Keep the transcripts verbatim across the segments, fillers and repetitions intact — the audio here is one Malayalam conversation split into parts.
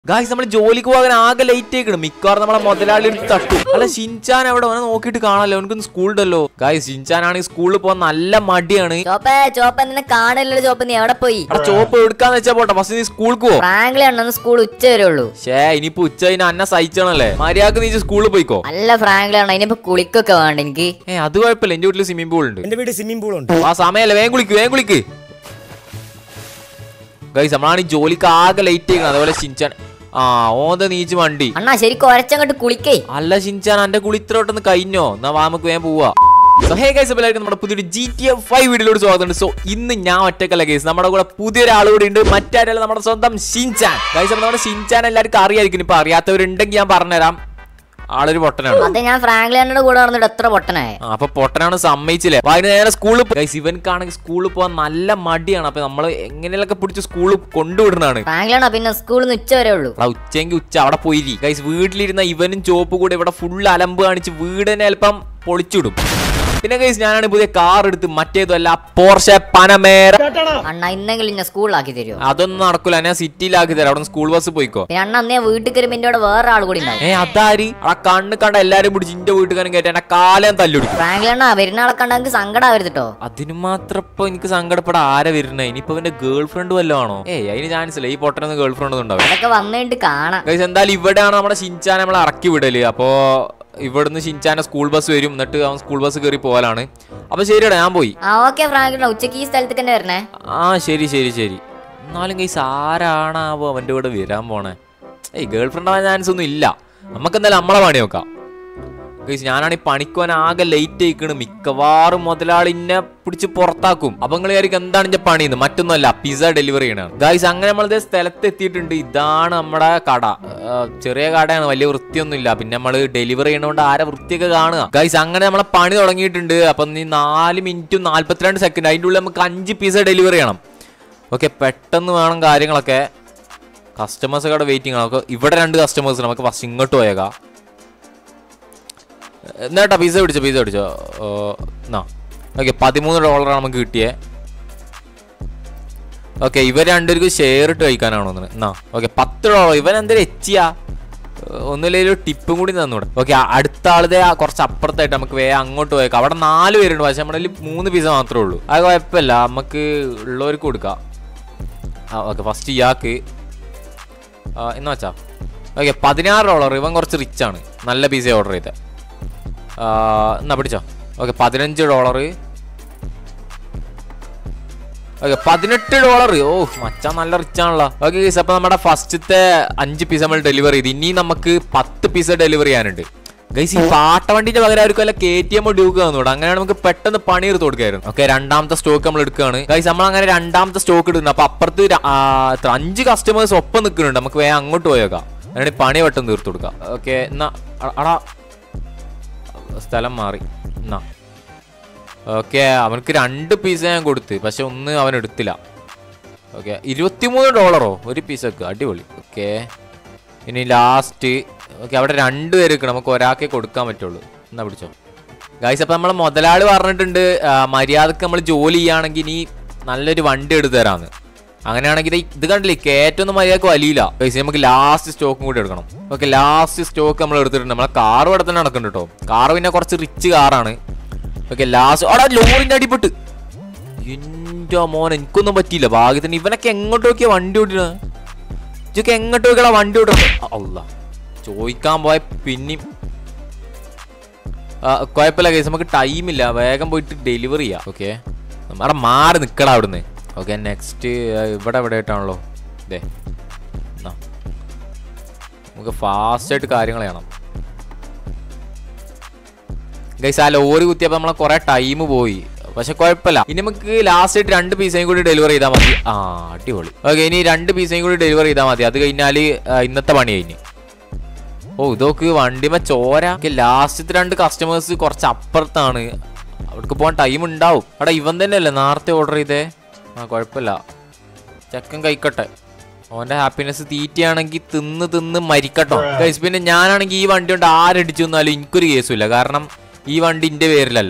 ഗായ്സ് നമ്മൾ ജോലിക്ക് പോകാൻ ആകെ ലേറ്റ് ആയിക്കണം. മിക്കവാറും നമ്മളെ മുതലാളി തട്ടു. അല്ല ഷിൻചാൻ എവിടെ അവനെ നോക്കിയിട്ട് കാണല്ലോ, അവനക്കൊന്ന് സ്കൂളുണ്ടല്ലോ. ഗായ്സ് ഷിൻചാൻ ആണെങ്കിൽ സ്കൂളിൽ പോകാൻ നല്ല മടിയാണ്. ചോപ്പ് എടുക്കാന്ന് വെച്ചാ പോട്ടെ, ഫസ്റ്റ് നീ സ്കൂൾക്ക് പോ. സ്കൂൾ ഉച്ച വരെ ഉള്ളൂ. ഷേ ഇനിയിപ്പോ ഉച്ച കഴിഞ്ഞ അന്ന സഹിച്ചണല്ലേ, മര്യാദക്ക് നീ സ്കൂളിൽ പോയിക്കോ. അല്ല ഫ്രാങ്ക്ലാണ്, ഇനിയിപ്പോ കുളിക്കൊക്കെ വേണ്ട എനിക്ക്. ഏ അത് കുഴപ്പമില്ല, എന്റെ വീട്ടിൽ സ്വിമ്മിംഗ് പൂൾ ഉണ്ട്. എന്റെ വീട്ടിൽ സ്വിമ്മിംഗ് പൂൾ ഉണ്ട്. ആ സമയല്ലേ, വേഗം കുളിക്ക് വേഗം കുളിക്ക്. ഗായ്സ് നമ്മളാണ് ഈ ജോലിക്ക് ആകെ ലേറ്റ് ആയിക്കണം. അതേപോലെ ഷിൻചാൻ ആ ഓന്ത നീച്ച് വണ്ടി അണ്ണാ ശരിക്കും ഒരച്ചങ്ങോട്ട് കുളിക്കേ. അല്ല ഷിൻചാൻ എന്റെ കുളി ഇത്ര പെട്ടെന്ന് കഴിഞ്ഞോ? എന്നാ വാ നമുക്ക് വേഗം പോവാ. സോ ഹേ ഗൈസ്, എല്ലാവർക്കും നമ്മുടെ പുതിയൊരു ജി ടി എ ഫൈവ് വീഡിയോയിലോട് സ്വാഗതമുണ്ട്. സോ ഇന്ന് ഞാൻ ഒറ്റക്കല്ല ഗൈസ്, നമ്മുടെ കൂടെ പുതിയൊരാൾ കൂടി ഉണ്ട്. മറ്റാരല്ല, നമ്മുടെ സ്വന്തം ഷിൻചാൻ. ഗൈസ് നമ്മുടെ ഷിൻചാൻ എല്ലാവർക്കും അറിയായിരിക്കും. ഇപ്പൊ അറിയാത്തവരുണ്ടെങ്കിൽ ഞാൻ പറഞ്ഞുതരാം. ആളൊരു പൊട്ടനാണ്. അതെ, ഞാൻ ഫ്രാങ്ക്ലിന്റെ കൂടെ നടന്നിട്ട് എത്ര പൊട്ടനായി. അപ്പൊ പൊട്ടനാണ് സമ്മതിച്ചില്ലേ. നേരെ സ്കൂളിൽ ഗൈസ് ഇവൻക്കാണെങ്കിൽ സ്കൂളിൽ പോകാൻ നല്ല മടിയാണ്. അപ്പൊ നമ്മള് എങ്ങനെയൊക്കെ പിടിച്ച് സ്കൂളിൽ കൊണ്ടുവിടുന്നതാണ്. ഫ്രാങ്ക്ലിനാ പിന്നെ സ്കൂളിൽ നിന്ന് ഉച്ച വരെ ഉള്ളൂ. ഉച്ചെങ്കിൽ ഉച്ച അവിടെ പോയി ഗൈസ്. വീട്ടിലിരുന്ന ഇവനും ചോപ്പ് കൂടെ ഇവിടെ ഫുൾ അലമ്പ് കാണിച്ച് വീടിനെ അല്പം പൊളിച്ചിടും. പിന്നെ ഗൈസ് ഞാനാണ് പുതിയ കാർ എടുത്ത്, മറ്റേതല്ല പോർഷെ പനമേര. അണ്ണ ഇന്നെങ്കിലും ഞാൻ സ്കൂളിലാക്കി തരുമോ? അതൊന്നും നടക്കൂല, ഞാൻ സിറ്റിയിലാക്കി തരാം. അവിടെ സ്കൂൾ ബസ് പോയിക്കോ. പിന്നെ അണ്ണ അന്നേ വീട്ടിൽ കയറുമ്പോ എന്റെ വേറെ ആൾ കൂടി ഉണ്ടാവും. ഏ അതാരി ആ കണ്ണ് കണ്ട എല്ലാരും പിടിച്ച് ഇന്റെ വീട്ടുകാരും കയറ്റി എന്നെ കാലം തല്ലുപിടിക്കും. ഫ്രാങ്ക്ലിനാ വരുന്നാളെ കണ്ടെങ്കിൽ സങ്കടം ആവരുതട്ടോ. അതിന് മാത്രം ഇപ്പൊ എനിക്ക് സങ്കടപ്പെടാൻ ആരെ വരുന്നേ? ഇനിയിപ്പോ എന്റെ ഗേൾ ഫ്രണ്ട് വല്ലോ ആണോ? ഏയ് അതിന് ചാൻസ് ഇല്ല. ഈ പൊട്ടനൊന്നും ഗേൾ ഫ്രണ്ട് ഒന്നും ഉണ്ടാവും. അതൊക്കെ വന്നിട്ട് കാണാം. ഗൈസ് എന്തായാലും ഇവിടെയാണ് നമ്മുടെ ഷിൻചാൻ നമ്മളെ ഇറക്കി വിടല്. അപ്പോ ഇവിടുന്ന് ഷിൻചാന്റെ സ്കൂൾ ബസ് വരും, എന്നിട്ട് അവൻ സ്കൂൾ ബസ് കയറി പോകാനാണ്. അപ്പൊ ശരിയടാ ഞാൻ പോയി. ആ ഓക്കെ ഫ്രാങ്ക്ലിനാ, ഉച്ചക്ക് ഈ സ്ഥലത്തേക്ക് തന്നെ വരണേ. ആ ശരി ശരി ശരി. എന്നാലും ഗൈസ് ആരാണാവോ അവന്റെ കൂടെ വരാൻ പോണേ? ഏയ് ഗേൾ ഫ്രണ്ട് ആവാൻ ചാൻസ് ഒന്നും ഇല്ല. നമുക്ക് എന്തായാലും നമ്മളെ പണി നോക്കാം. ഗൈസ് ഞാനാണ് ഈ പണിക്കുവാൻ ആകെ ലേറ്റ് ആയിക്കണ്. മിക്കവാറും മുതലാളി എന്നെ പിടിച്ച് പുറത്താക്കും. അപ്പൊ നിങ്ങൾ വിചാരിക്കും എന്താണ് എന്റെ പണിന്ന്? മറ്റൊന്നുമല്ല, പിസ്സ ഡെലിവറി ചെയ്യണതാണ്. ഗൈസ് അങ്ങനെ നമ്മളിത് സ്ഥലത്ത് എത്തിയിട്ടുണ്ട്. ഇതാണ് നമ്മുടെ കട. ചെറിയ കടയാണ്, വലിയ വൃത്തിയൊന്നും ഇല്ല. പിന്നെ നമ്മള് ഡെലിവറി ചെയ്യണോണ്ട് ആരെ വൃത്തിയൊക്കെ കാണുക. ഗൈസ് അങ്ങനെ നമ്മളെ പണി തുടങ്ങിയിട്ടുണ്ട്. അപ്പൊ നീ നാല് മിനിറ്റും നാല്പത്തിരണ്ട് സെക്കൻഡ് അതിൻ്റെ ഉള്ളിൽ നമുക്ക് അഞ്ച് പിസ്സ ഡെലിവറി ചെയ്യണം. ഓക്കെ പെട്ടെന്ന് വേണം കാര്യങ്ങളൊക്കെ. കസ്റ്റമേഴ്സ് ഒക്കെ വെയിറ്റിംഗ് ആണ്. നമുക്ക് ഇവിടെ രണ്ട് കസ്റ്റമേഴ്സ്, നമുക്ക് ഫസ്റ്റ് ഇങ്ങോട്ട് പോയേക്കാം. എന്നാട്ടാ പിസ്സ പിടിച്ചോ പിസ്സ പിടിച്ചോ എന്നാ. ഓക്കെ പതിമൂന്ന് ഡോളറാണ് നമുക്ക് കിട്ടിയേ. ഓക്കെ ഇവർ രണ്ടുപേർക്കും ഷെയർ ഇട്ട് കഴിക്കാനാണോ ഒന്ന് എന്നാ. ഓക്കെ പത്ത് ഡോളർ. ഇവൻ എന്തെങ്കിലും എച്ചിയാ ഒന്നുമില്ലെങ്കിലും ടിപ്പും കൂടി തന്നൂടെ. ഓക്കെ അടുത്ത ആളുടെ കുറച്ച് അപ്പുറത്തായിട്ട് നമുക്ക് വേഗം അങ്ങോട്ട് പോയേക്കാം. അവിടെ നാല് പേരുണ്ട്, പക്ഷെ നമ്മുടെ കയ്യിൽ മൂന്ന് പിസ്സ മാത്രമേ ഉള്ളൂ. അത് കുഴപ്പമില്ല, നമുക്ക് ഉള്ളവർക്ക് കൊടുക്കാം. ആ ഓക്കെ ഫസ്റ്റ് ഇയാൾക്ക് എന്നാ വെച്ചാ. ഓക്കെ പതിനാറ് ഡോളർ. ഇവൻ കുറച്ച് റിച്ച് ആണ്, നല്ല പിസ്സ ഓർഡർ ചെയ്തത്. എന്നാ പിടിച്ചോ. ഓക്കെ പതിനഞ്ച് ഡോളർ. ഓക്കെ പതിനെട്ട് ഡോളർ. ഓ മച്ചാൻ നല്ല റിച്ച് ആണല്ലോ. ഓക്കെ ഗൈസ് അപ്പൊ നമ്മുടെ ഫസ്റ്റത്തെ അഞ്ച് പീസ് നമ്മൾ ഡെലിവറി ചെയ്ത്. ഇനി നമുക്ക് പത്ത് പീസ് ഡെലിവറി ചെയ്യാനുണ്ട്. ഗൈസ് ഈ പാട്ടവണ്ടിന്റെ പകരം ആയിരിക്കും അല്ല കെ ടി എം ഡ്യൂക്ക് തന്നൂടെ. അങ്ങനെയാണ് നമുക്ക് പെട്ടെന്ന് പണി എടുത്ത് കൊടുക്കായിരുന്നു. ഓക്കെ രണ്ടാമത്തെ സ്റ്റോക്ക് നമ്മൾ എടുക്കുകയാണ്. ഗൈസ് നമ്മൾ അങ്ങനെ രണ്ടാമത്തെ സ്റ്റോക്ക് എടുക്കുന്നത്. അപ്പൊ അപ്പുറത്ത് അഞ്ച് കസ്റ്റമേഴ്സ് ഒപ്പം നിൽക്കുന്നുണ്ട്. നമുക്ക് വേഗം അങ്ങോട്ട് പോയേക്കാം, അങ്ങനെ പണി പെട്ടെന്ന് തീർത്ത് കൊടുക്കാം. ഓക്കെ എന്നാ അടാ സ്ഥലം മാറി എന്നാ. ഓക്കെ അവനക്ക് രണ്ട് പീസ് ഞാൻ കൊടുത്ത്, പക്ഷെ ഒന്ന് അവൻ എടുത്തില്ല. ഓക്കെ ഇരുപത്തിമൂന്ന് ഡോളറോ ഒരു പീസൊക്കെ, അടിപൊളി. ഓക്കെ ഇനി ലാസ്റ്റ്. ഓക്കെ അവിടെ രണ്ട് പേര് വെക്കണം, നമുക്ക് ഒരാൾക്കേ കൊടുക്കാൻ പറ്റുള്ളൂ. എന്നാ പിടിച്ചോ. ഗൈസ് അപ്പം നമ്മളെ മുതലാളി പറഞ്ഞിട്ടുണ്ട് മര്യാദക്ക് നമ്മൾ ജോലി ചെയ്യുകയാണെങ്കിൽ ഇനി നല്ലൊരു വണ്ടി എടുത്തു തരാമെന്ന്. അങ്ങനെയാണെങ്കിൽ ഇത് കണ്ടില്ലേ കയറ്റൊന്നും മര്യാദക്ക് വലിയില്ല. ഗൈസ് നമുക്ക് ലാസ്റ്റ് സ്റ്റോക്കും കൂടി എടുക്കണം. ഓക്കെ ലാസ്റ്റ് സ്റ്റോക്ക് നമ്മൾ എടുത്തിട്ടുണ്ട്. നമ്മളെ കാർ ഇവിടെ തന്നെ നടക്കുന്നുണ്ട് കേട്ടോ. കാർ പിന്നെ കുറച്ച് റിച്ച് കാറാണ്. ഓക്കെ ലാസ്റ്റ് അവിടെ ലോറിന്റെ അടിപ്പെട്ട് എന്റെ മോൻ എനിക്കൊന്നും പറ്റിയില്ല ഭാഗ്യത്തിന്. ഇവനൊക്കെ എങ്ങോട്ട് നോക്കിയാ വണ്ടി ഓടിക്കണ? ഇതൊക്കെ എങ്ങോട്ട് നോക്കിയാ വണ്ടി ഓടണം? അല്ല ചോദിക്കാൻ പോയ പിന്നെയും കുഴപ്പമില്ല ഗൈസ്, നമുക്ക് ടൈമില്ല, വേഗം പോയിട്ട് ഡെലിവറി ചെയ്യാം. ഓക്കെ അവിടെ മാറി നിൽക്കണം അവിടുന്ന്. ഓക്കെ നെക്സ്റ്റ് ഇവിടെ ഇവിടെ ആയിട്ടാണല്ലോ ഇതേ. എന്നാ നമുക്ക് ഫാസ്റ്റായിട്ട് കാര്യങ്ങൾ ചെയ്യണം. ഗൈസ് ആ ലോറി കുത്തിയപ്പോൾ നമ്മളെ കുറെ ടൈം പോയി, പക്ഷെ കുഴപ്പമില്ല. ഇനി നമുക്ക് ലാസ്റ്റ് ആയിട്ട് രണ്ട് പീസയും കൂടി ഡെലിവറി ചെയ്താൽ മതി. ആ അടിപൊളി. ഓക്കെ ഇനി രണ്ട് പീസയും കൂടി ഡെലിവറി ചെയ്താൽ മതി. അത് കഴിഞ്ഞാൽ ഇന്നത്തെ പണി കഴിഞ്ഞ്. ഓ ഇതൊക്കെ വണ്ടിമ ചോര. ലാസ്റ്റത്തെ രണ്ട് കസ്റ്റമേഴ്സ് കുറച്ച് അപ്പുറത്താണ്, അവർക്ക് പോകാൻ ടൈം ഉണ്ടാവും. അവിടെ ഇവൻ തന്നെയല്ലേ നേരത്തെ ഓർഡർ ചെയ്തേ? ആ കുഴപ്പമില്ല, ചെക്കൻ കഴിക്കട്ടെ. ഓന്റെ ഹാപ്പിനെസ് തീറ്റയാണെങ്കിൽ തിന്ന് തിന്ന് മരിക്കട്ടോ ഗൈസ്. പിന്നെ ഞാനാണെങ്കിൽ ഈ വണ്ടി കൊണ്ട് ആരടിച്ചു തന്നാലും എനിക്കൊരു കേസുമില്ല, കാരണം ഈ വണ്ടി എൻ്റെ പേരിലല്ല.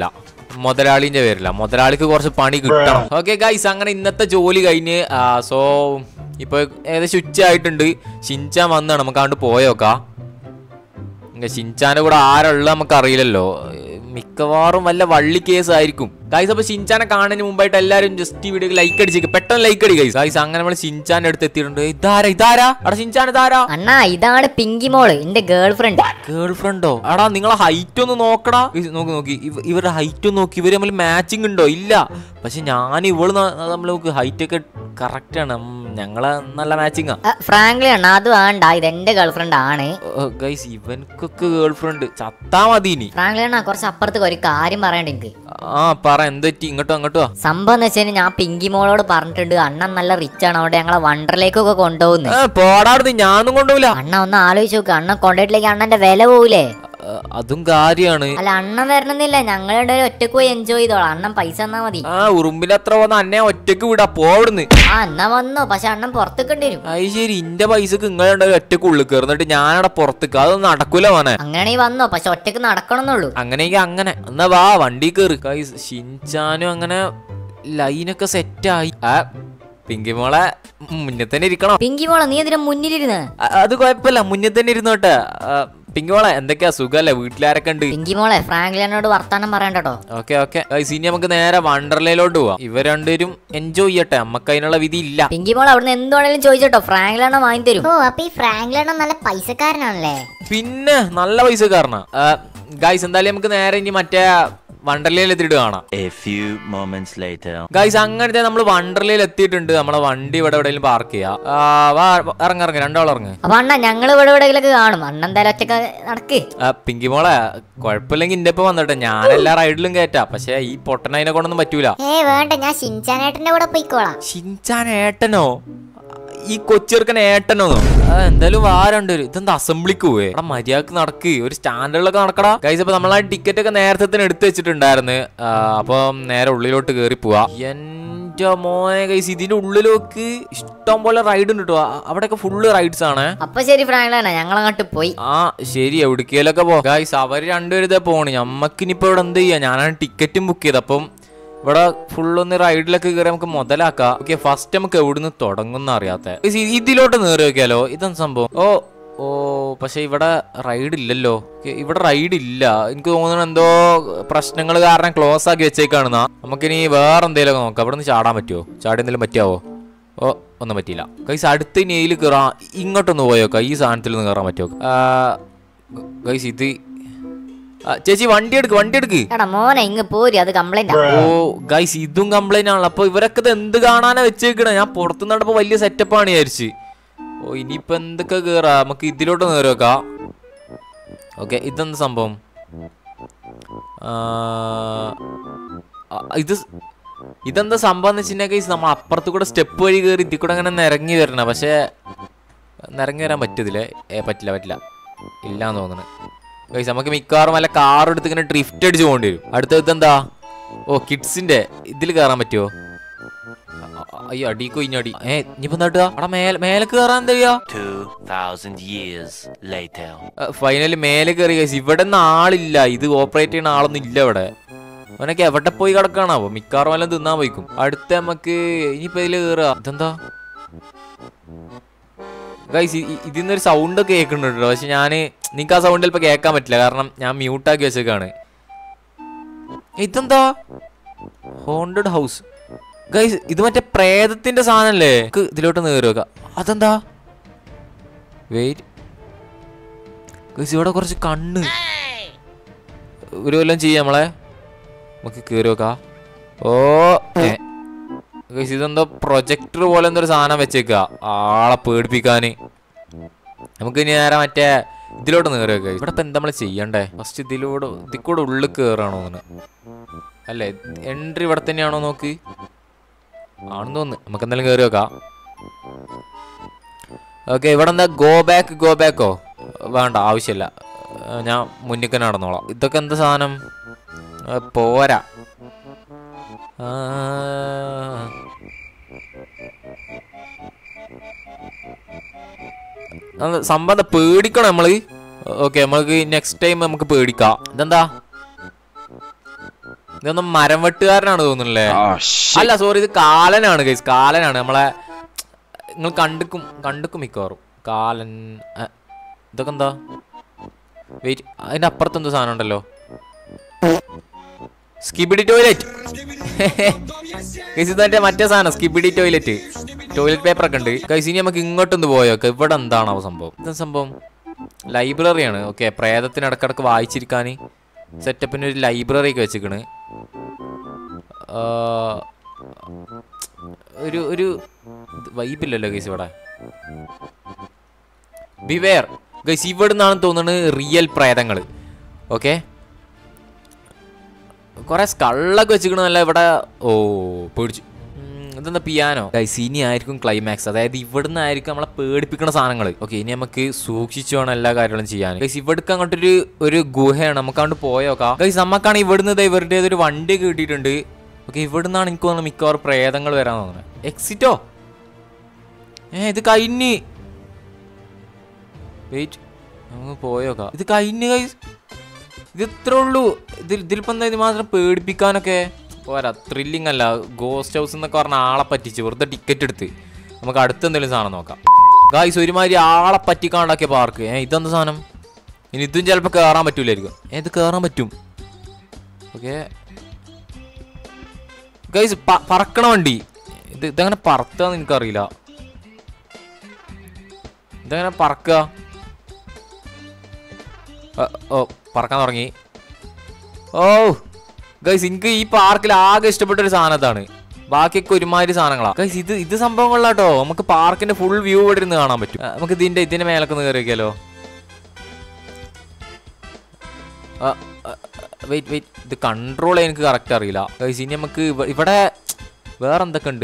മുതലാളിന്റെ പേരില്ല, മുതലാളിക്ക് കുറച്ച് പണി കിട്ടണം. ഓക്കെ ഗൈസ്, അങ്ങനെ ഇന്നത്തെ ജോലി കഴിഞ്ഞ് സോ ഇപ്പൊ ഏകദേശം ഉച്ച ആയിട്ടുണ്ട്. ഷിൻചാൻ വന്നാണ്, നമുക്ക് അങ്ങോട്ട് പോയോക്കാം. ഷിൻചാന്റെ കൂടെ ആരുള്ള നമുക്ക് അറിയില്ലല്ലോ, മിക്കവാറും വല്ല വള്ളി കേസ് ആയിരിക്കും ഗൈസ്. അപ്പൊ ഷിൻചാനെ കാണുന്നതിന് മുമ്പായിട്ട് എല്ലാരും ജസ്റ്റ് ഈ വീഡിയോക്ക് ലൈക്ക് അടിച്ചേക്ക്, പെട്ടെന്ന് ലൈക്ക് അടി ഗൈസ്. ഗൈസ് അങ്ങനെ നമ്മൾ ഷിൻചാന്റെ അടുത്ത് എത്തിയിട്ടുണ്ട്. ഇതാരാ ഇതാരാ അടാ ഷിൻചാൻ ഇതാരാ? അണ്ണാ ഇതാണ് പിങ്കി മോള്, എന്റെ ഗേൾ ഫ്രണ്ട്. ഗേൾ ഫ്രണ്ടോ? അടാ നിങ്ങളെ ഹൈറ്റ് ഒന്ന് നോക്കടാ. നോക്കി നോക്കി ഇവരുടെ ഹൈറ്റ് ഒന്ന് നോക്കി, ഇവര് തമ്മിൽ മാച്ചിങ് ഉണ്ടോ? ഇല്ല. പക്ഷെ ഞാൻ ഇവള് നമ്മൾ നോക്ക് ഹൈറ്റ് ഒക്കെ കറക്റ്റ് ആണ്, ഞങ്ങളെ നല്ല മാച്ചിങ്. ഫ്രാങ്ക്ലി അണ്ണാ അത് വേണ്ട, ഇത് എന്റെ ഗേൾ ഫ്രണ്ട് ആണ്. ഗൈസ് ഇവൻക്കൊക്കെ ഗേൾ ഫ്രണ്ട് ചത്താ മതി. ഇനി ഫ്രാങ്ക്ലി അണ്ണാ കുറച്ച് അപ്പുറത്തേക്ക് ഒരു കാര്യം പറയണ്ട എനിക്ക്. ആ പറ, എന്തെറ്റി? ഇങ്ങോട്ടോ അങ്ങോട്ടോ? സംഭവം എന്ന് വെച്ചാൽ ഞാൻ പിങ്കി മോളോട് പറഞ്ഞിട്ടുണ്ട്, അണ്ണൻ നല്ല റിച്ച് ആണ്, അവിടെ ഞങ്ങളെ വണ്ടറിലേക്കൊക്കെ കൊണ്ടുപോകുന്നു. പോടാടുന്ന്, ഞാനൊന്നും കൊണ്ടുപോകില്ല. അണ്ണ ഒന്ന് ആലോചിച്ച് നോക്ക്, അണ്ണൻ കൊണ്ടുപോയിട്ടില്ലെങ്കിൽ അണ്ണന്റെ വില പോകൂലേ? അതും കാര്യമാണ്. അല്ല അണ്ണൻ വരണമെന്നില്ല, ഞങ്ങളുടെ ഒറ്റക്ക് പോയി എൻജോയ് ചെയ്തോളാം, അണ്ണൻ പൈസ തന്നാ മതി. ആ ഉറുമ്പിന്റെ അത്ര വന്ന അന്നെ ഒറ്റക്ക് വിടാ പോവിടുന്ന്. ആ എന്നാ വന്നോ, പക്ഷെ അണ്ണൻ പുറത്തേക്കേണ്ടി വരും. അത് ശരി, ഇന്റെ പൈസക്ക് നിങ്ങളുടെ ഒറ്റക്ക് ഉള്ളിൽ കയറുന്നിട്ട് ഞാനവിടെ പുറത്തേക്ക്, അതൊന്നും നടക്കൂല മോനെ. അങ്ങനെയാണെങ്കിൽ വന്നോ, പക്ഷെ ഒറ്റക്ക് നടക്കണമെന്നുള്ളൂ. അങ്ങനെയെങ്കിൽ അങ്ങനെ എന്നാ വാ വണ്ടി കയറി. ഗൈസ് ഷിൻചാനും അങ്ങനെ ലൈനൊക്കെ സെറ്റായി. ആ പിങ്കി മോളെ മുന്നേ തന്നെ ഇരിക്കണം. പിങ്കി മോളെ നീ എന്തിനാ മുന്നിലിരുന്ന്? അത് കുഴപ്പമില്ല, മുന്നേ തന്നെ ഇരുന്നോട്ടെ. പിങ്കി മോളെ എന്തൊക്കെയാ സുഖല്ലേ? വീട്ടിലാരൊക്കെ ഉണ്ട്? പിങ്കി മോളെ ഫ്രാങ്ക്ലിനോട് വർത്താനം പറയണ്ടോ? ഓക്കെ ഓക്കെ ഗൈസ്, ഇനി നമുക്ക് നേരെ വണ്ടർലയിലോട്ട് പോവാം. ഇവർ രണ്ടുപേരും എൻജോയ് ചെയ്യട്ടെ, നമുക്ക് അതിനുള്ള വിധി ഇല്ല. പിങ്കി മോളെ അവിടുന്ന് എന്താണെങ്കിലും ചോദിച്ചോ, ഫ്രാങ്ക്ലിനെ വാങ്ങി തരും. ഓ അപ്പൊ ഈ ഫ്രാങ്ക്ലിനെ നല്ല പൈസക്കാരനാണല്ലേ? പിന്നെ നല്ല പൈസക്കാരനാ. ഗൈസ് എന്തായാലും നമുക്ക് നേരെ ഇനി മറ്റേ വണ്ടർലയിൽ എത്തിയിട്ട് കാണാം. ഗൈസ് അങ്ങനത്തെ നമ്മൾ വണ്ടർലയിൽ എത്തിയിട്ടുണ്ട്. നമ്മളെ വണ്ടി ഇവിടെ എവിടെയെങ്കിലും പാർക്ക് ചെയ്യാം. ഇറങ്ങ ഇറങ്ങ രണ്ടാളും ഇറങ്ങ്. അപ്പൊ അണ്ണ ഞങ്ങൾ ഇവിടെ എവിടെയെങ്കിലൊക്കെ കാണും, അണ്ണ എന്തായാലും ഒറ്റക്ക് നടക്ക്. പിങ്കി മോളെ കുഴപ്പമില്ലെങ്കിൽ ഇന്റെ ഇപ്പൊ വന്നിട്ടെ, ഞാൻ എല്ലാ റൈഡിലും കയറ്റാ, പക്ഷെ ഈ പൊട്ടനതിനെ കൊണ്ടൊന്നും പറ്റൂല. ഏ വേണ്ട, ഞാൻ ഷിൻചാനേട്ടന്റെ കൂടെ പോയിക്കോളാം. ഷിൻചാൻ ഏട്ടനോ? ഈ കൊച്ചിർക്കൻ ഏട്ടനോ? എന്തായാലും വാരണ്ട്. ഇതെന്താ അസംബ്ലിക്ക് പോവേ? അവിടെ മര്യാദക്ക് നടക്ക്, ഒരു സ്റ്റാൻഡേർഡിലൊക്കെ നടക്കടാ. ഗൈസ് അപ്പൊ നമ്മളാ ടിക്കറ്റ് ഒക്കെ നേരത്തെ തന്നെ എടുത്തു വെച്ചിട്ടുണ്ടായിരുന്നു. അപ്പൊ നേരെ ഉള്ളിലോട്ട് കേറി പോവാ. എന്റെ മോനെ ഗൈസ്, ഇതിന്റെ ഉള്ളിലേക്ക് ഇഷ്ടം പോലെ റൈഡ് ഉണ്ട് കേട്ടോ. അവിടെയൊക്കെ ഫുള്ള് റൈഡ്സ് ആണ്. അപ്പൊ ശരി ഫ്രാങ്ക്ലിനെ, ഞങ്ങൾ അങ്ങോട്ട് പോയി. ആ ശരി, എവിടേക്കലൊക്കെ പോ. ഗൈസ് അവര് രണ്ടുപേരും പോണ്, ഞമ്മക്കിനിപ്പോ ഇവിടെ എന്ത് ചെയ്യാ? ഞാനാണ് ടിക്കറ്റും ബുക്ക് ചെയ്ത്. അപ്പം ഇവിടെ ഫുള്ളൊന്ന് റൈഡിലൊക്കെ കയറി നമുക്ക് മുതലാക്കാം. ഓക്കെ, ഫസ്റ്റ് നമുക്ക് എവിടുന്ന് തുടങ്ങുന്ന അറിയാത്ത ഇതിലോട്ട് നേറി നോക്കിയാലോ? ഇതെന്ത് സംഭവം? ഓ ഓ പക്ഷെ ഇവിടെ റൈഡ് ഇല്ലല്ലോ. ഇവിടെ റൈഡ് ഇല്ല, എനിക്ക് തോന്നുന്നു എന്തോ പ്രശ്നങ്ങൾ കാരണം ക്ലോസ് ആക്കി വെച്ചേക്കാണെന്നാ. നമുക്കിനി വേറെ എന്തെങ്കിലും നോക്കാം. ഇവിടെ നിന്ന് ചാടാൻ പറ്റുമോ? ചാടി എന്തെങ്കിലും പറ്റാവോ? ഓ ഒന്നും പറ്റിയില്ല. ഗൈസ് അടുത്ത് ഇനി ഇതിൽ കയറാം. ഇങ്ങോട്ടൊന്ന് പോയോക്കാം, ഈ സാധനത്തിൽ നിന്ന് കയറാൻ പറ്റുമോ? ഗൈസ് ഇത് ചേച്ചി വണ്ടി എടുക്ക്, വണ്ടി എടുക്ക്. എടാ മോനെ ഇങ്ങ് പോരി, അത് കംപ്ലൈന്റ്. ഓ ഗൈസ് ഇതും കംപ്ലൈന്റ് ആണല്ലോ. അപ്പൊ ഇവരൊക്കെ ഇത് എന്ത് കാണാനാ വെച്ചേക്കണേ? ഞാൻ പുറത്തുനിന്ന് കണ്ടപ്പോ വലിയ സെറ്റപ്പാണ് വിചാരിച്ച്. ഓ ഇനിയിപ്പൊ എന്തൊക്കെ കേറാ? നമുക്ക് ഇതിലോട്ട് നേറി വെക്കാം. ഓക്കെ, ഇതെന്ത് സംഭവം? ഇത് ഇതെന്താ സംഭവം എന്ന് വെച്ചിട്ടുണ്ടെങ്കിൽ ഗൈസ് നമ്മൾ അപ്പുറത്ത് കൂടെ സ്റ്റെപ്പ് വഴി കയറി ഇതിൽ കൂടെ അങ്ങനെ നിരങ്ങി വരണം. പക്ഷെ നിരങ്ങി വരാൻ പറ്റത്തില്ലേ? ഏ പറ്റില്ല പറ്റില്ല ഇല്ലാന്ന് തോന്നുന്നു. ഗൈസ് നമുക്ക് മിക്കവാറും വല്ല കാർ എടുത്ത് ഇങ്ങനെ ഡ്രിഫ്റ്റ് അടിച്ച് പോകേണ്ടി വരും. അടുത്തത് എന്താ? ഓ കിഡ്സിന്റെ ഇതിൽ കയറാൻ പറ്റുമോ? അയ്യോ അടി കൊയിഞ്ഞടി. ഏ ഇനിയിപ്പോ എന്താ അവിടെ മേലെ മേലെ കയറാൻ എന്താ ചെയ്യാ? ഫൈനലി മേലെ കയറി ഗൈസ്. ഇവിടെ ഒന്നും ആളില്ല, ഇത് ഓപ്പറേറ്റ് ചെയ്യുന്ന ആളൊന്നും ഇല്ല ഇവിടെ. അവനൊക്കെ എവിടെ പോയി കിടക്കാണാവോ? മിക്കവാറും വല്ലതും തിന്നാൻ പോയിക്കും. അടുത്ത നമുക്ക് ഇനിയിപ്പോ ഇതില് കയറുക. ഇതെന്താ ഗൈസ്? ഇതിന്നൊരു സൗണ്ട് ഒക്കെ കേൾക്കുന്നുണ്ടോ? പക്ഷെ ഞാന് നിങ്ങൾക്ക് ആ സൗണ്ട് ചിലപ്പോൾ കേൾക്കാൻ പറ്റില്ല, കാരണം ഞാൻ മ്യൂട്ടാക്കി വെച്ചേക്കാണ്. ഇതെന്താ? Haunted house guys. ഇത് മറ്റേ പ്രേതത്തിന്റെ സാധനല്ലേ? ഇതിലോട്ട് നേറി വെക്കാം. അതെന്താ? വെയിറ്റ് ഗൈസ്, ഇവിടെ കുറച്ച് കണ്ണ് ഒരു കൊല്ലം ചെയ്യാം നമ്മളെ. നമുക്ക് കയറി വെക്കാം. ഓ ഗൈസ് ഇതെന്തോ പ്രൊജക്ടർ പോലെ എന്തോ ഒരു സാധനം വെച്ചേക്ക ആളെ പേടിപ്പിക്കാന്. നമുക്ക് ഇനി നേരെ മറ്റേ ഇതിലോട്ട് നേറി വെക്കാം. ഇവിടെ ഇപ്പൊ എന്താ നമ്മള് ചെയ്യണ്ടേ? ഫസ്റ്റ് ഇതിലൂടെ ഇതിൽ കൂടെ ഉള്ളിൽ കയറാണോ തോന്നുന്നു അല്ലേ? എൻട്രി ഇവിടെ തന്നെയാണോ? നോക്ക്, ആണെന്ന് തോന്നുന്നു. നമുക്ക് എന്തായാലും കയറി വെക്കാം. ഓക്കെ, ഇവിടെ എന്താ ഗോ ബാക്ക് ഗോ ബാക്കോ? വേണ്ട, ആവശ്യമില്ല, ഞാൻ മുന്നിൽ തന്നെ നടന്നോളാം. ഇതൊക്കെ എന്താ സാധനം? പോരാ. സംഭവം പേടിക്കണം നമ്മള്. ഓക്കെ, നമ്മൾക്ക് നെക്സ്റ്റ് ടൈം നമുക്ക് പേടിക്കാം. ഇതെന്താ? ഇതൊന്നും മരം വെട്ടുകാരനാണ് തോന്നുന്നല്ലേ? അല്ല സോറി, ഇത് കാലനാണ് ഗൈസ്, കാലനാണ്. നമ്മളെ നിങ്ങൾ കണ്ടിക്കും കണ്ടിക്കും മിക്കവാറും കാലൻ. ഇതൊക്കെ എന്താ? വെയിറ്റ്, അതിന്റെ അപ്പുറത്ത് എന്തോ സാധനം ഉണ്ടല്ലോ. Skibidi toilet. ഗൈസ് ഇതെന്റെ മറ്റേ സാധനം, സ്കിബിഡി ടോയ്ലറ്റ്. ടോയ്ലറ്റ് പേപ്പർ ഒക്കെ ഉണ്ട് ഗൈസ്. ഇനി നമുക്ക് ഇങ്ങോട്ടൊന്ന് പോയോക്കെ. ഇവിടെ എന്താണോ സംഭവം? എന്താ സംഭവം? ലൈബ്രറിയാണ്. ഓക്കെ, പ്രേതത്തിന് ഇടക്കിടക്ക് വായിച്ചിരിക്കാൻ സെറ്റപ്പിന് ഒരു ലൈബ്രറി ഒക്കെ വെച്ചിക്കണ്. ഒരു ഒരു വൈബില്ലല്ലോ ഗൈസ് ഇവിടെ. ബിവെയർ ഗൈസ്, ഇവിടെ നിന്നാണ് തോന്നുന്നത് റിയൽ പ്രേതങ്ങൾ. ഓക്കെ, കുറെ സ്കള്ളൊക്കെ വെച്ചിക്കണല്ല ഇവിടെ. ഓ പേടിച്ചു. ഇതെന്താ പിയാനോ ഗൈസ്? ഇനി ആയിരിക്കും ക്ലൈമാക്സ്, അതായത് ഇവിടുന്ന് ആയിരിക്കും നമ്മളെ പേടിപ്പിക്കുന്ന സാധനങ്ങൾ. ഓക്കെ, ഇനി നമുക്ക് സൂക്ഷിച്ചു വേണം എല്ലാ കാര്യങ്ങളും ചെയ്യാൻ ഗൈസ്. ഇവിടേക്ക് അങ്ങോട്ടൊരു ഒരു ഗുഹയാണ്, നമുക്ക് അങ്ങോട്ട് പോയോക്കാം ഗൈസ്. നമുക്കാണ് ഇവിടുന്ന് ഇവരുടെ ഒരു വണ്ടി കിട്ടിയിട്ടുണ്ട്. ഓക്കെ, ഇവിടുന്നാണ് എനിക്ക് തോന്നുന്നത് മിക്കവാറും പ്രേതങ്ങൾ വരാൻ തോന്നുന്നത്. എക്സിറ്റോ? ഏ ഇത് കഴിഞ്ഞ്. വെയിറ്റ്, നമുക്ക് പോയോക്കാം. ഇത് കഴിഞ്ഞ് ഗൈസ്, ഇത് ഇത്രേ ഉള്ളൂ. ഇതിൽ ഇതിലിപ്പോൾ എന്താ ഇത് മാത്രം പേടിപ്പിക്കാനൊക്കെ പോരാ. ത്രില്ലിംഗ് അല്ല, ഗോസ്റ്റ് ഹൗസ് എന്നൊക്കെ പറഞ്ഞ ആളെ പറ്റിച്ച് വെറുതെ ടിക്കറ്റ് എടുത്ത് നമുക്ക് അടുത്ത് എന്തെങ്കിലും സാധനം നോക്കാം ഗായ്സ്. ഒരുമാതിരി ആളെ പറ്റിക്കാണ്ടാക്കിയ പാർക്ക്. ഏ ഇതെന്താ സാധനം? ഇനി ഇതും ചിലപ്പോൾ കയറാൻ പറ്റൂലായിരിക്കും. ഏത് കയറാൻ പറ്റും? ഓക്കെ ഗൈസ്, പറക്കണ വണ്ടി. ഇത് ഇതെങ്ങനെ പറത്താന്ന് എനിക്കറിയില്ല. ഇതെങ്ങനെ പറക്കുക? ഓ പറക്കാൻ തുടങ്ങി. ഓ ഗൈസ്, എനിക്ക് ഈ പാർക്കിൽ ആകെ ഇഷ്ടപ്പെട്ട ഒരു സാധനം അതാണ്. ബാക്കിയൊക്കെ ഒരുമാതിരി സാധനങ്ങളാണ് ഗൈസ്. ഇത് ഇത് സംഭവങ്ങളാട്ടോ. നമുക്ക് പാർക്കിന്റെ ഫുൾ വ്യൂ ഇവിടെ ഇരുന്ന് കാണാൻ പറ്റും. നമുക്ക് ഇതിന്റെ ഇതിന്റെ മേലൊക്കെ ഒന്ന് കയറി വെക്കാലോ. വെയിറ്റ് വെയിറ്റ്, ഇത് കൺട്രോൾ ചെയ്യാൻ എനിക്ക് കറക്റ്റ് അറിയില്ല ഗൈസ്. ഇനി നമുക്ക് ഇവിടെ വേറെ എന്തൊക്കെ ഉണ്ട്?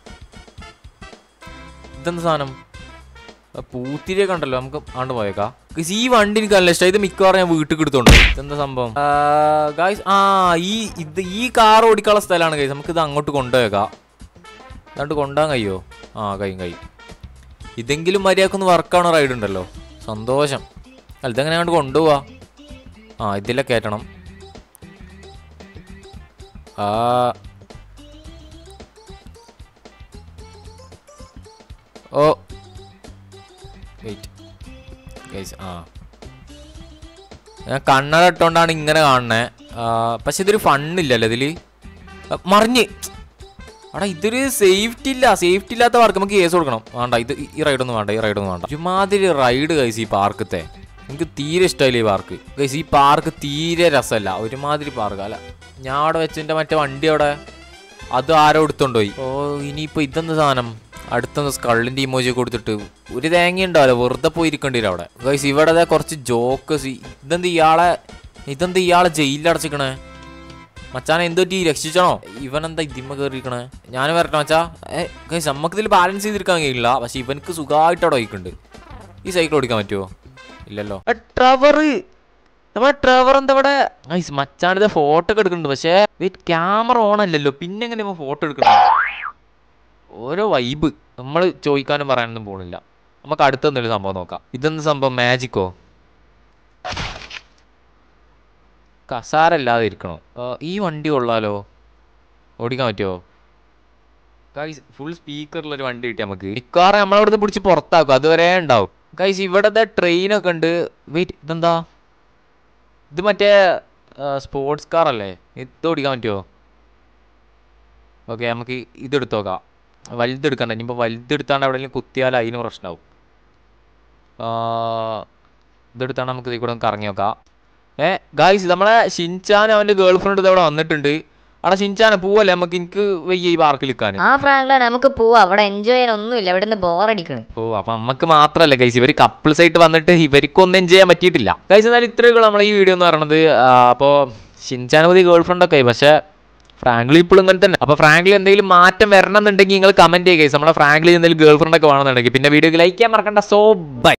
ഇതെന്താ സാധനം? പൂത്തിരിയൊക്കെ ഉണ്ടല്ലോ, നമുക്ക് ആണ്ട് പോയേക്കാം ഗൈസ്. ഈ വണ്ടി എനിക്ക് നല്ല ഇഷ്ടമായി. ഇത് മിക്കവാറും ഞാൻ വീട്ടിൽ എടുത്തോണ്ട്. ഇതെന്താ സംഭവം ഗൈസ്? ആ ഈ ഇത് ഈ കാർ ഓടിക്കാനുള്ള സ്ഥലമാണ് ഗൈസ്. നമുക്ക് ഇത് അങ്ങോട്ട് കൊണ്ടുപോയേക്കാം. അതുകൊണ്ട് കൊണ്ടുപോകാൻ കഴിയോ? ആ കഴിയും കഴിയും. ഇതെങ്കിലും മര്യാദക്കൊന്ന് വർക്കാണോ റൈഡ് ഉണ്ടല്ലോ, സന്തോഷം. അല്ല ഇതെങ്ങനെ അങ്ങോട്ട് കൊണ്ടുപോവാ? ആ ഇതിലെ കയറ്റണം. ആ ഓ വെയിറ്റ് ഗൈസ്, ആ ഞാൻ കണ്ണട ഇട്ടോണ്ടാണ് ഇങ്ങനെ കാണണേ. പക്ഷെ ഇതൊരു ഫണ്ണില്ലല്ലോ ഇതിൽ. മറിഞ്ഞ് അവിടെ ഇതൊരു സേഫ്റ്റി ഇല്ല. സേഫ്റ്റി ഇല്ലാത്ത പാർക്ക് നമുക്ക് കേസ് കൊടുക്കണം. വേണ്ട, ഇത് ഈ റൈഡൊന്നും വേണ്ട, ഈ റൈഡൊന്നും വേണ്ട. ഒരുമാതിരി റൈഡ് ഗൈസ് ഈ പാർക്കത്തെ. എനിക്ക് തീരെ ഇഷ്ടമായില്ല ഈ പാർക്ക് ഗൈസ്. ഈ പാർക്ക് തീരെ രസമല്ല, ഒരുമാതിരി പാർക്ക്. അല്ല ഞാൻ അവിടെ വെച്ചെൻ്റെ മറ്റേ വണ്ടി അവിടെ അത് ആരോ എടുത്തോണ്ടോയി. ഓ ഇനിയിപ്പോൾ ഇതെന്താ സാധനം? അടുത്തൊന്ന് സ്കള്ളിൻ്റെ ഇമോജി കൊടുത്തിട്ട് ഒരു തേങ്ങ ഉണ്ടാവില്ല, വെറുതെ പോയിരിക്കേണ്ടി വരും അവിടെ ഗൈസ്. ഇവിടെ കുറച്ച് ജോക്കസ്. ഇതെന്ത് ഇയാളെ ഇതെന്ത് ഇയാളെ ജയിലിലടച്ചിക്കണേ? മച്ചാനെ എന്തൊറ്റി രക്ഷിച്ചണോ? ഇവനെന്താ ഇതിമ്മ കയറിയിരിക്കണേ? ഞാൻ വരട്ടെ മച്ചാ. ഏ ഗൈസ്, നമുക്ക് ഇതിൽ ബാലൻസ് ചെയ്തിരിക്കാൻ കഴിയില്ല. പക്ഷെ ഇവനക്ക് സുഖമായിട്ട് അവിടെ വയ്ക്കുന്നുണ്ട്. ഈ സൈക്കിൾ ഓടിക്കാൻ പറ്റുമോ? ഇല്ലല്ലോ. ട്രവർ, നമ്മുടെ ട്രവർ എന്താ ഇവിടെ ഗൈസ്? മച്ചാനിത് ഫോട്ടോ ഒക്കെ എടുക്കുന്നുണ്ട്. പക്ഷേ വെയിറ്റ്, ക്യാമറ ഓൺ അല്ലല്ലോ, പിന്നെ എങ്ങനെ ഇവൻ ഫോട്ടോ എടുക്കണം? ഓരോ വൈബ്. നമ്മൾ ചോദിക്കാനും പറയാനൊന്നും പോണില്ല. നമുക്ക് അടുത്തൊന്നൊരു സംഭവം നോക്കാം. ഇതെന്ത് സംഭവം? മാജിക്കോ? കസാരല്ലാതെ ഇരിക്കണോ? ഈ വണ്ടി കൊള്ളാലോ, ഓടിക്കാൻ പറ്റുമോ? ഗൈസ് ഫുൾ സ്പീക്കറിലൊരു വണ്ടി കിട്ടി നമുക്ക്. മിക്കവാറും നമ്മളവിടുന്ന് പിടിച്ച് പുറത്താക്കും, അതുവരെ ഉണ്ടാവും ഗൈസ്. ഇവിടത്തെ ട്രെയിനൊക്കെ ഉണ്ട്. വെയിറ്റ്, ഇതെന്താ? ഇത് മറ്റേ സ്പോർട്സ് കാർ അല്ലേ? ഇത് ഓടിക്കാൻ പറ്റുമോ? ഓക്കെ, നമുക്ക് ഇതെടുത്ത് നോക്കാം. വലുതെടുക്കണ്ട. ഇനിയിപ്പോൾ വലുതെടുത്താണ്ട് എവിടെയെങ്കിലും കുത്തിയാൽ അതിന് പ്രശ്നമാവും. ഇതെടുത്താണ് നമുക്ക് ഇതിൽ കൂടെ കറങ്ങി നോക്കാം. ഏ ഗായ്സ്, നമ്മളെ ഷിൻചാൻ അവൻ്റെ ഗേൾ ഫ്രണ്ട് ഇവിടെ വന്നിട്ടുണ്ട്. അവിടെ ഷിൻചാനെ പോവല്ലേ? നമുക്ക് എനിക്ക് വയ്യ ഈ പാർക്കിൽ നിൽക്കാൻ. ആ ഫ്രാങ്ക്ലിൻ, നമുക്ക് പോവാം. അവിടെ എൻജോയ് ചെയ്യാൻ ഒന്നുമില്ല, ഇവിടെ നിന്ന് ബോറടിക്കണം. ഓ അപ്പം നമുക്ക് മാത്രമല്ല ഗൈസ്, ഇവർ കപ്പിൾസ് ആയിട്ട് വന്നിട്ട് ഇവർക്കൊന്നും എൻജോയ് ചെയ്യാൻ പറ്റിയിട്ടില്ല ഗൈസ്. എന്നാലും ഇത്രയൊക്കെ നമ്മളെ ഈ വീഡിയോ എന്ന് പറയുന്നത്. അപ്പോൾ ഷിൻചാൻ മതി ഗേൾ ഫ്രണ്ടൊക്കെ ആയി, പക്ഷേ ഫ്രാങ്ക്ലിൻ ഇപ്പോഴും ഇങ്ങനെ തന്നെ. അപ്പോൾ ഫ്രാങ്ക്ലിൻ എന്തെങ്കിലും മാറ്റം വരണം എന്നുണ്ടെങ്കിൽ നിങ്ങൾ കമന്റ് ചെയ്യുക ഗൈസ്. നമ്മുടെ ഫ്രാങ്ക്ലിൻ എന്തെങ്കിലും ഗേൾ ഫ്രണ്ട് ഒക്കെ വേണമെന്നുണ്ടെങ്കിൽ. പിന്നെ വീഡിയോക്ക് ലൈക്ക് ചെയ്യാൻ മറക്കണ്ട. So by.